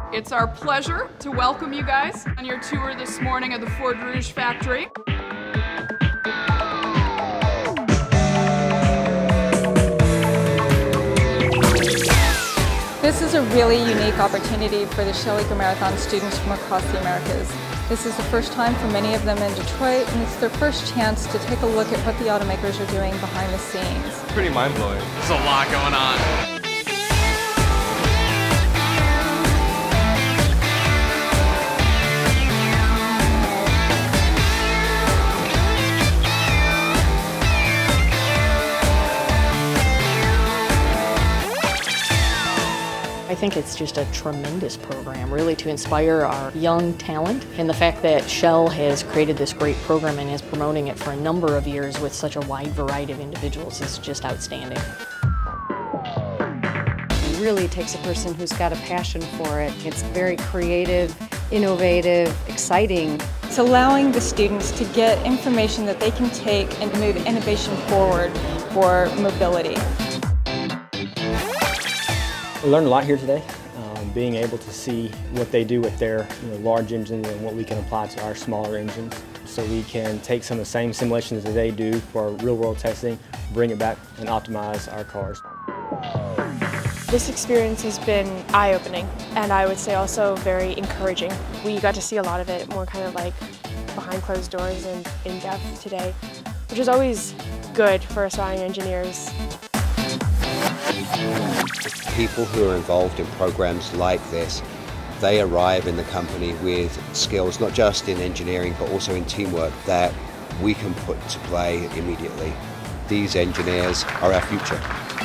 It's our pleasure to welcome you guys on your tour this morning of the Ford Rouge factory. This is a really unique opportunity for the Shell Eco Marathon students from across the Americas. This is the first time for many of them in Detroit, and it's their first chance to take a look at what the automakers are doing behind the scenes. Pretty mind-blowing. There's a lot going on. I think it's just a tremendous program, really, to inspire our young talent. And the fact that Shell has created this great program and is promoting it for a number of years with such a wide variety of individuals is just outstanding. It really takes a person who's got a passion for it. It's very creative, innovative, exciting. It's allowing the students to get information that they can take and move innovation forward for mobility. We learned a lot here today, being able to see what they do with their large engines and what we can apply to our smaller engines. So we can take some of the same simulations that they do for real-world testing, bring it back and optimize our cars. This experience has been eye-opening, and I would say also very encouraging. We got to see a lot of it more kind of like behind closed doors and in depth today, which is always good for aspiring engineers. People who are involved in programs like this, they arrive in the company with skills not just in engineering but also in teamwork that we can put to play immediately. These engineers are our future.